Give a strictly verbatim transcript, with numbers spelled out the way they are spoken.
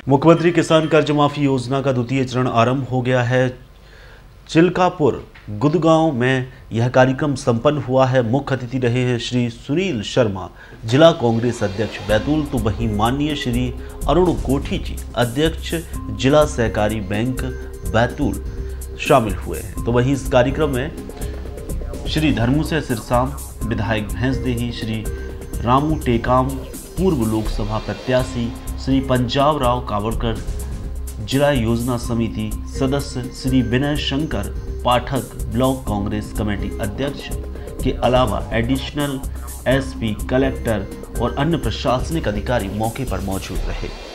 मुख्यमंत्री किसान कर्ज माफी योजना का द्वितीय चरण आरंभ हो गया है। चिल्कापुर गुदगांव में यह कार्यक्रम संपन्न हुआ है। मुख्य अतिथि रहे हैं श्री सुनील शर्मा, जिला कांग्रेस अध्यक्ष बैतूल। तो वहीं माननीय श्री अरुण कोठी जी, अध्यक्ष जिला सहकारी बैंक बैतूल शामिल हुए हैं। तो वहीं इस कार्यक्रम में श्री धर्मू से सिरसाम विधायक भैंसदेही, श्री रामू टेकाम पूर्व लोकसभा प्रत्याशी, श्री पंजाब राव कावड़कर जिला योजना समिति सदस्य, श्री विनय शंकर पाठक ब्लॉक कांग्रेस कमेटी अध्यक्ष के अलावा एडिशनल एसपी, कलेक्टर और अन्य प्रशासनिक अधिकारी मौके पर मौजूद रहे।